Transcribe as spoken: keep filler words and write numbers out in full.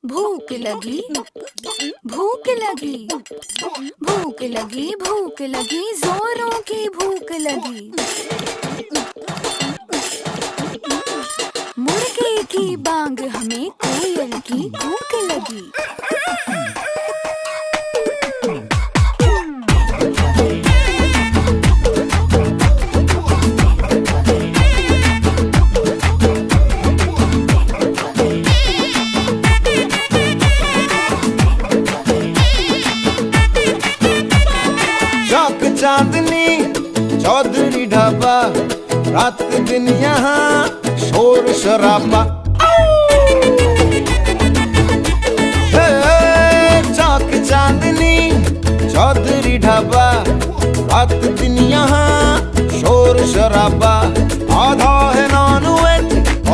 भूख लगी, भूख लगी, भूख लगी, भूख लगी, जोरों की भूख लगी। मुर्गे की बांग हमें कोयल की भूख लगी। चांदनी चौधरी ढाबा, रात दिन यहाँ शोर शराबा।